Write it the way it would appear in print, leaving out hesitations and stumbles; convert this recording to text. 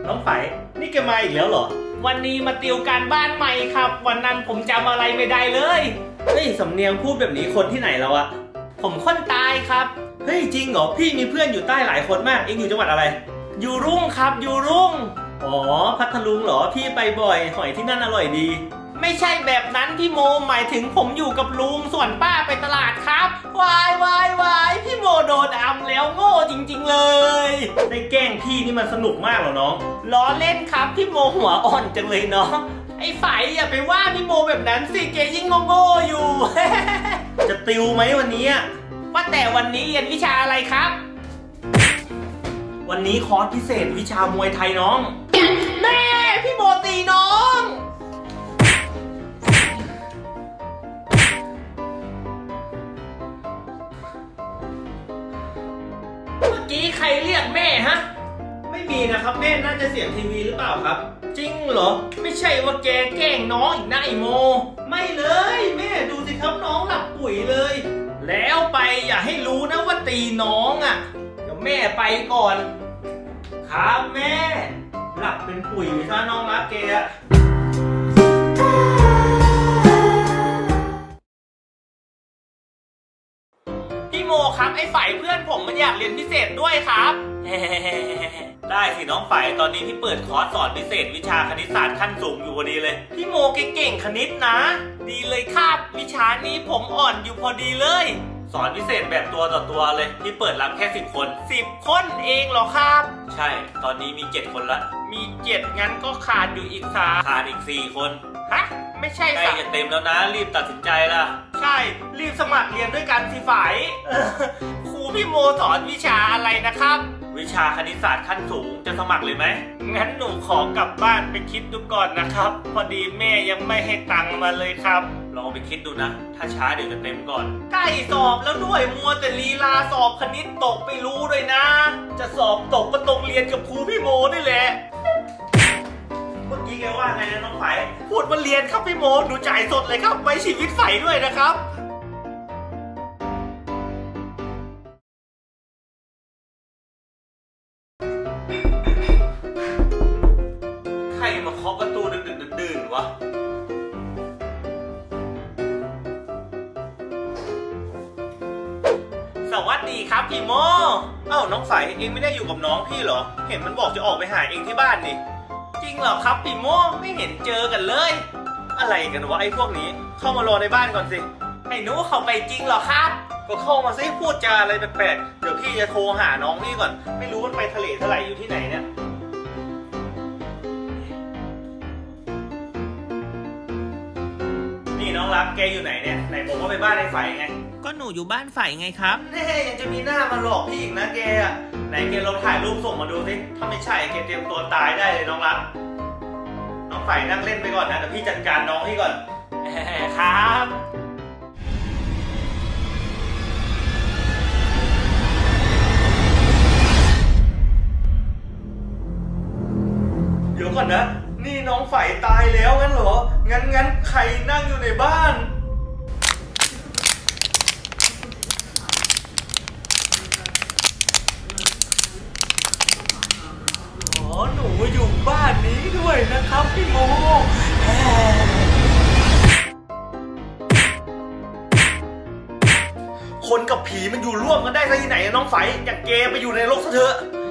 น้องไฝนี่แกมาอีกแล้วเหรอวันนี้มาติวการบ้านใหม่ครับวันนั้นผมจำอะไรไม่ได้เลยเฮ้ยสำเนียงพูดแบบนี้คนที่ไหนเราอะผมคนใต้ครับเฮ้ยจริงเหรอพี่มีเพื่อนอยู่ใต้หลายคนมากเองอยู่จังหวัดอะไรอยู่รุ่งครับอยู่รุ่งอ๋อพัทลุงเหรอพี่ไปบ่อยหอยที่นั่นอร่อยดีไม่ใช่แบบนั้นพี่โมหมายถึงผมอยู่กับลุงส่วนป้าไปตลาดครับวายวายพี่โมโดนอำแล้วโง่จริงๆเลยได้แกล้งพี่นี่มันสนุกมากเหรอน้องล้อเล่นครับพี่โมหัวอ่อนจังเลยเนาะไอ้ฝ่ายอย่าไปว่าพี่โมแบบนั้นสิเกยิ่งโง่อยู่จะติวไหมวันนี้ว่าแต่วันนี้เรียนวิชาอะไรครับวันนี้คอร์สพิเศษวิชามวยไทยน้องแม่พี่โมตีน้องเมื่อกี้ใครเรียกแม่ฮะไม่มีนะครับแม่น่าจะเสียงทีวีหรือเปล่าครับจริงเหรอไม่ใช่ว่าแกแกล้งน้องอีกนะไอโมไม่เลยแม่ดูสิครับน้องหลับปุ๋ยเลยแล้วไปอย่าให้รู้นะว่าตีน้องอ่ะเดี๋ยวแม่ไปก่อนครับแม่หลับเป็นปุ๋ยไปซะน้องรักแกพี่โมครับไอ้ฝ่ายเพื่อนผมมันอยากเรียนพิเศษด้วยครับได้สิน้องฝ่ายตอนนี้พี่เปิดคอร์สสอนพิเศษวิชาคณิตศาสตร์ขั้นสูงอยู่พอดีเลยพี่โมเก่งคณิตนะดีเลยครับวิชานี้ผมอ่อนอยู่พอดีเลยสอนพิเศษแบบตัวต่อตัวเลยพี่เปิดรับแค่10 คน 10 คนเองเหรอครับใช่ตอนนี้มี7 คนละมี7งั้นก็ขาดอยู่อีก3 ขาดอีก4 คนฮะไม่ใช่ใกล้จะเต็มแล้วนะรีบตัดสินใจละใช่รีบสมัครเรียนด้วยกันสิฝ่ายครูพี่โมสอนวิชาอะไรนะครับวิชาคณิตศาสตร์ขั้นสูงจะสมัครเลยไหมงั้นหนูขอกลับบ้านไปคิดดูก่อนนะครับพอดีแม่ยังไม่ให้ตังค์มาเลยครับลองไปคิดดูนะถ้าช้าเดี๋ยวจะเต็มก่อนใกล้สอบแล้วด้วยมัวแต่ลีลาสอบคณิตตกไม่รู้เลยนะจะสอบตกก็ตกเรียนกับครูพี่โมนี่แหละเมื่อกี้แกว่าไงนะน้องไฝพูดว่าเรียนครับพี่โมหนูจ่ายสดเลยครับไว้ชีวิตใส่ด้วยนะครับใครมาเคาะประตูดึกๆดื่นๆวะสวัสดีครับพี่โมเอ้าน้องไฝเองไม่ได้อยู่กับน้องพี่เหรอเห็นมันบอกจะออกไปหาเองที่บ้านนี่จริงเหรอครับพี่โมไม่เห็นเจอกันเลยอะไรกันวะไอ้พวกนี้เข้ามารอในบ้านก่อนสิให้หนูเข้าไปจริงเหรอครับก็เข้ามาซิพูดจาอะไรแปลกๆเดี๋ยวพี่จะโทรหาน้องพี่ก่อนไม่รู้มันไปทะเลเท่าไหร่อยู่ที่ไหนเนี่ยนี่น้องรักแกอยู่ไหนเนี่ยไหนบอกว่าไปบ้านไอ้ไฝไงก็หนูอยู่บ้านฝ่ายไงครับแน่ยังจะมีหน้ามาหลอกพี่อีกนะแกไหนแกลองถ่ายรูปส่งมาดูสิถ้าไม่ใช่แกเตรียมตัวตายได้เลยน้องรักน้องไฝนั่งเล่นไปก่อนนะเดี๋ยวพี่จัดการน้องพี่ก่อนครับเดี๋ยวก่อนนะนี่น้องไฝตายแล้วงั้นเหรองั้นใครนั่งอยู่ในบ้านหนูอยู่บ้านนี้ด้วยนะครับพี่โมคนกับผีมันอยู่ร่วมกันได้ที่ไหนน้องไฝอย่างแกไปอยู่ในโลกซะเถอะ